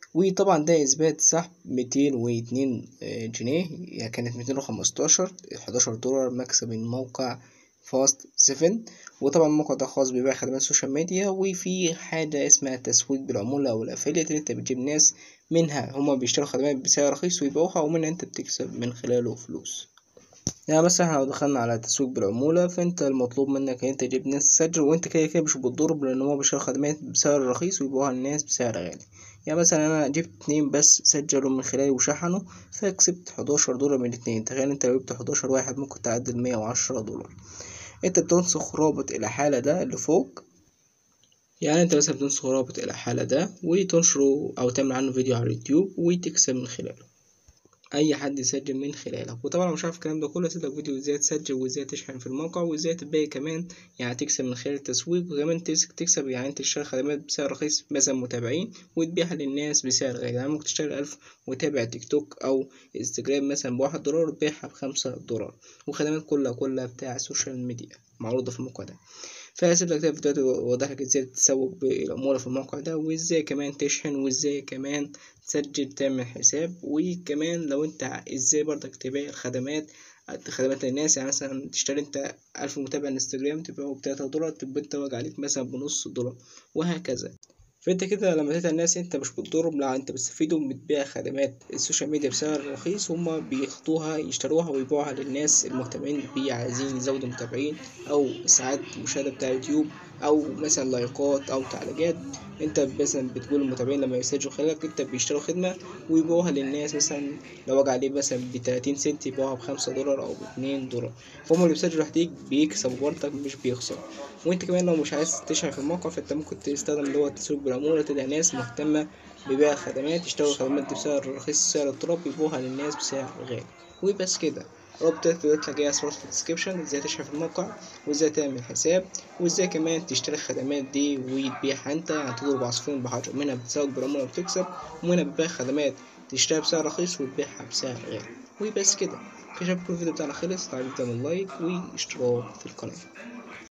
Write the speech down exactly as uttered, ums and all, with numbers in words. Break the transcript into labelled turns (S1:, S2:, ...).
S1: وطبعا ده اثبات سحب ميتين واتنين جنيه، يعني كانت ميتين وخمستاشر، حداشر دولار مكسب الموقع فاست سفن. وطبعا الموقع ده خاص ببيع خدمات السوشيال ميديا، وفي حاجة اسمها تسويق بالعمولة او الافيليت، اللي انت بتجيب ناس منها هما بيشتروا خدمات بسعر رخيص ويبيعوها، ومنها انت بتكسب من خلاله فلوس. يعني مثلا احنا لو دخلنا على تسويق بالعمولة، فانت المطلوب منك ان انت تجيب ناس تسجل، وانت كده كده مش بتضرب، لان هو بيشتروا خدمات بسعر رخيص ويبيعوها للناس بسعر غالي. يعني مثلا انا جبت اتنين بس سجلوا من خلالي وشحنوا، فكسبت حداشر دولار من اتنين. تخيل انت لو جبت حداشر واحد ممكن تعدل مية وعشرة دولار. انت بتنسخ رابط الحالة ده اللي فوق، يعني انت مثلا بتنسخ رابط الحالة ده وتنشره او تعمل عنه فيديو على اليوتيوب وتكسب من خلاله، اي حد يسجل من خلالك. وطبعا لو مش عارف الكلام ده كله، هسيبلك فيديو ازاي تسجل وازاي تشحن في الموقع وازاي تبيع كمان، يعني تكسب من خلال التسويق، وكمان تكسب يعني انت تشتري خدمات بسعر رخيص مثلا متابعين وتبيعها للناس بسعر غالي. يعني ممكن تشتري ألف متابع تيك توك او انستجرام مثلا بواحد دولار وتبيعها بخمسة دولار، وخدمات كلها كلها بتاع السوشيال ميديا معروضة في الموقع ده. فهسيب لك فيديوهات واضح لك ازاي تسوق بالعمولة في الموقع ده، وازاي كمان تشحن، وازاي كمان تسجل تعمل حساب، وكمان لو انت ازاي برضك تبيع الخدمات خدمات الناس. يعني مثلا تشتري انت ألف متابع انستجرام تبيعه بتلاتة دولار، تبقى انت واجع عليك مثلا بنص دولار، وهكذا. فانت كده لما تدعي الناس انت مش بتضرهم، لا انت بتستفيدهم، بتبيع خدمات السوشيال ميديا بسعر رخيص، هما بياخدوها يشتروها ويبيعوها للناس المهتمين بيه، عايزين يزودوا متابعين او ساعات مشاهدة بتاع يوتيوب، او مثلا لايكات او تعليقات. انت مثلا بتقول المتابعين لما يسجلوا خلالك انت بيشتروا خدمة ويبيعوها للناس، مثلا لو وجع عليه مثلا بتلاتين سنت يبيعوها بخمسة دولار او باتنين دولار. فهم اللي بيسجلوا تحتيك بيكسبوا برضك مش بيخسروا. وانت كمان لو مش عايز تشحن في الموقع، فانت ممكن تستخدم اللي هو التسويق بالعمولة، تدعي ناس مهتمة ببيع خدمات يشتروا الخدمات دي بسعر رخيص، سعر الطلب يبيعوها للناس بسعر غالي. وبس كده. رابط الفيديوهات هتلاقيها صورة في الديسكريبشن، ازاي تشحن في الموقع وازاي تعمل حساب وازاي كمان تشتري الخدمات دي وتبيعها انت، يعني تضرب عصفورين بحجر، منها بتسوق بالعمولة وبتكسب، ومنها بتبيع خدمات تشتريها بسعر رخيص وتبيعها بسعر غالي. وبس كده. كده كل الفيديو بتاعنا خلص. لو عجبك تعمل لايك واشتراك في القناة.